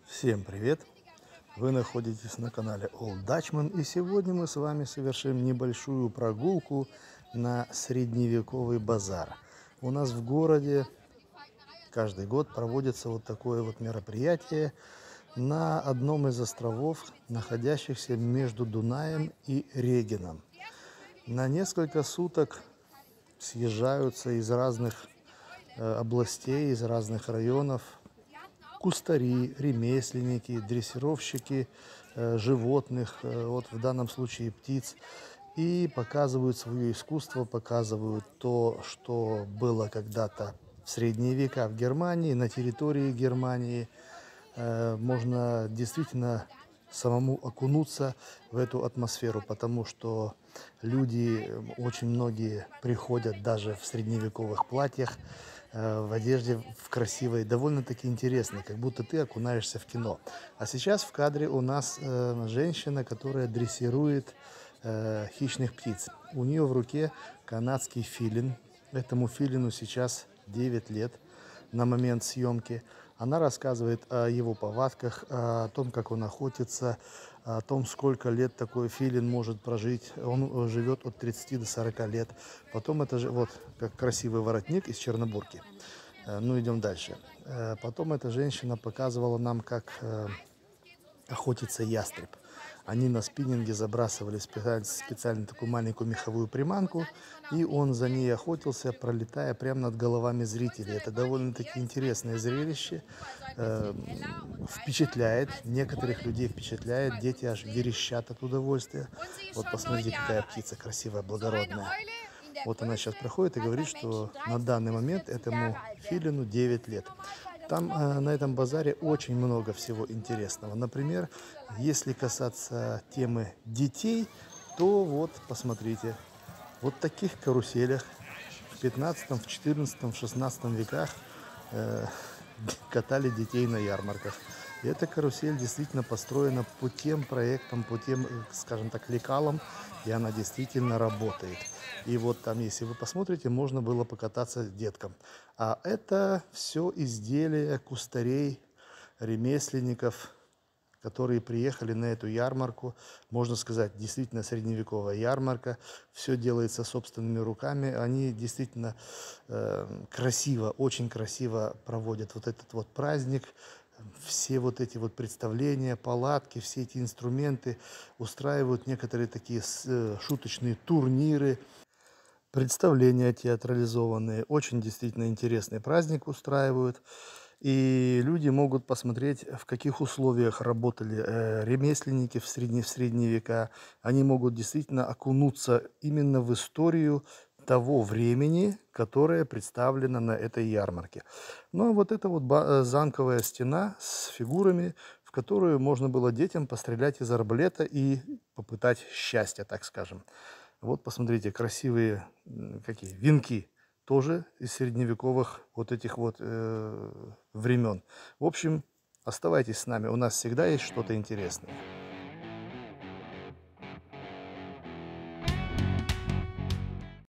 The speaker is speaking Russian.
Всем привет! Вы находитесь на канале Old Dutchman, и сегодня мы с вами совершим небольшую прогулку на средневековый базар. У нас в городе каждый год проводится вот такое вот мероприятие на одном из островов, находящихся между Дунаем и Регином. На несколько суток съезжаются из разных областей, из разных районов кустари, ремесленники, дрессировщики животных, вот в данном случае птиц, и показывают свое искусство, показывают то, что было когда-то в средние века в Германии, на территории Германии. Можно действительно самому окунуться в эту атмосферу, потому что люди, очень многие приходят даже в средневековых платьях, в одежде в красивой, довольно-таки интересной, как будто ты окунаешься в кино. А сейчас в кадре у нас женщина, которая дрессирует хищных птиц. У нее в руке канадский филин. Этому филину сейчас 9 лет на момент съемки. Она рассказывает о его повадках, о том, как он охотится, о том, сколько лет такой филин может прожить. Он живет от 30 до 40 лет. Потом это же вот как красивый воротник из Чернобурки. Ну, идем дальше. Потом эта женщина показывала нам, как охотится ястреб. Они на спиннинге забрасывали специально такую маленькую меховую приманку, и он за ней охотился, пролетая прямо над головами зрителей. Это довольно-таки интересное зрелище, впечатляет, некоторых людей впечатляет, дети аж верещат от удовольствия. Вот посмотрите, какая птица красивая, благородная. Вот она сейчас проходит и говорит, что на данный момент этому филину 9 лет. Там на этом базаре очень много всего интересного. Например, если касаться темы детей, то вот посмотрите, вот таких каруселях в 15, в 14, в 16 веках катали детей на ярмарках. И эта карусель действительно построена по тем проектам, по тем, скажем так, лекалам, и она действительно работает. И вот там, если вы посмотрите, можно было покататься деткам. А это все изделия кустарей, ремесленников, которые приехали на эту ярмарку. Можно сказать, действительно средневековая ярмарка. Все делается собственными руками. Они действительно красиво, очень красиво проводят вот этот вот праздник. Все вот эти вот представления, палатки, все эти инструменты, устраивают некоторые такие шуточные турниры, представления театрализованные. Очень действительно интересный праздник устраивают. И люди могут посмотреть, в каких условиях работали ремесленники в средние века. Они могут действительно окунуться именно в историю того времени, которое представлено на этой ярмарке. Ну, а вот эта вот замковая стена с фигурами, в которую можно было детям пострелять из арбалета и попытать счастье, так скажем. Вот посмотрите, красивые какие венки, тоже из средневековых вот этих вот времен. В общем, оставайтесь с нами, у нас всегда есть что-то интересное.